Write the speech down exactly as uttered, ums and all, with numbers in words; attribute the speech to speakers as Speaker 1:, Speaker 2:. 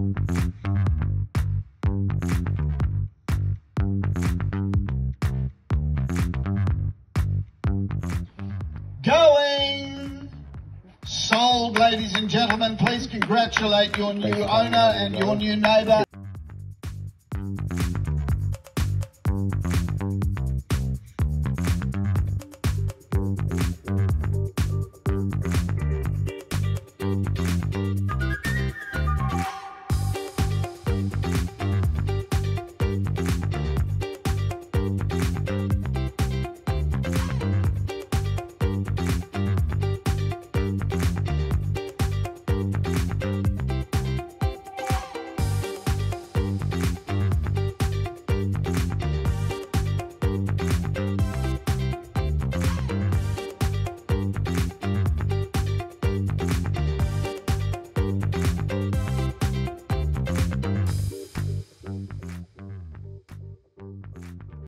Speaker 1: Going! Sold, ladies and gentlemen. Please congratulate your new owner and your new neighbour.